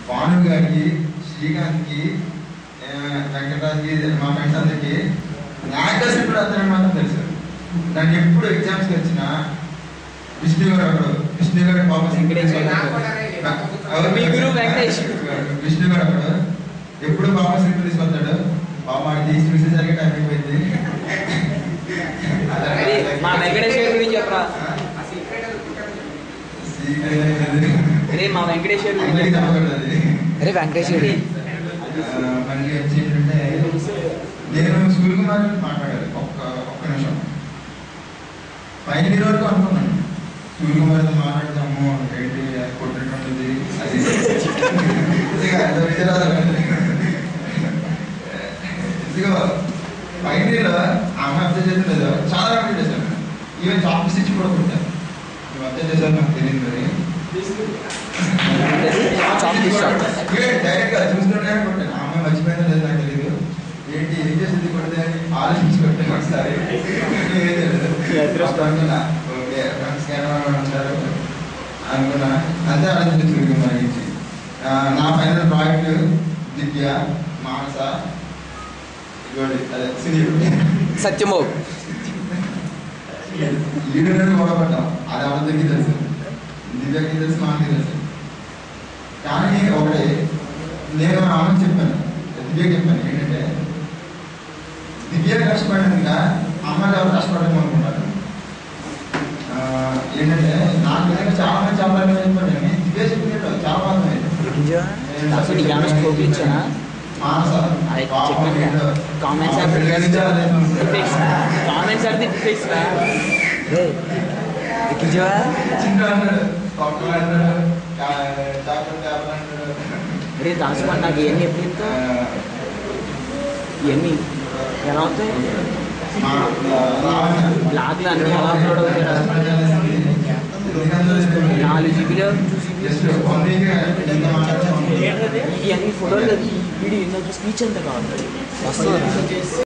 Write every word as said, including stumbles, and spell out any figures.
భాను గారికి, శ్రీకాంత్కి, వెంకటరాజ్కి, మా ఫ్రెండ్స్ అందరికి నాయకర్స్ కూడా అతను మాత్రం తెలుసు. నాకు ఎప్పుడు ఎగ్జామ్స్కి వచ్చినా విష్ణు గారు అక్కడ విష్ణు గారు పాప విష్ణు గారు అక్కడ ఎప్పుడు పాప సింపుల్ తీసుకొస్తాడు. పాప తీసి చూసేసరికి టైం అయిపోయింది. మా వెంకటేశ్వర గురించి చెప్పరా? మా వెంకటేశ్వర గురించి చెప్పకూడదు. అరే వెంకటేశ్వరి మళ్ళీ వచ్చి ఏంటంటే నేను స్కూల్కి మాత్రం మాట్లాడాలి ఒక్క ఒక్క నిమిషం. ఫైనల్ ఇయర్ వరకు అనుకున్నాను స్కూల్కి మాత్రం మాట్లాడతాము ఏంటి కొట్టినటువంటిది అది ఇదిగో ఫైనల్ ఇయర్ ఆమె అర్థం చేసిన చాలా అర్థం చేశాను. ఈవెన్ చాక్లెట్స్ ఇచ్చి కూడా కొట్టాను. నువ్వు అర్థం చేశాను నాకు తెలియదు. మరి డైరెక్ట్ గా చూస్తుంటే కొట్టాను. ఆమె మర్చిపోయిందో లేదు నాకు తెలియదు. ఏంటి ఏం చేసింది కొడితే అని ఆలోచించి కొట్టాను ఒకసారి. అనుకున్నా ఓకే ఫ్రెండ్స్ ఉంటారు అనుకున్నా అంతే ఆలోచించి గురించి. నా ఫైనల్ ప్రాజెక్ట్ దివ్య, మానస, అదే సునీల్, సత్యమో ఈడు గొడవపడ్డాం. అది అందరికీ తెలుసు, దివ్యకి తెలుసు, మాకు తెలుసు. కానీ ఒకటి నేను ఆమెకు చెప్పాను, దివ్యకి చెప్పాను ఏంటంటే దివ్య కష్టపడినందుగా అమ్మాయిలు ఎవరు కష్టపడము అనుకుంటారు. ఏంటంటే నాకు విధంగా చాలా మంది చాలా చెప్పాను. దివ్య చెప్పినట్టు చాలా బాగుంది. మానస కామెంట్స్ అరే దాచుకోండి. నాకు ఇవన్నీ ఎప్పుడు ఇవన్నీ ఎలా అవుతాయి? బ్లాగ్లో అన్నీ ఎలా అప్లోడ్ అవుతాయి? నాలుగు జీబీలో ఇవన్నీ ఫోటోలు వీడియో స్పీచ్ అంతా కావాలి వస్తుంది.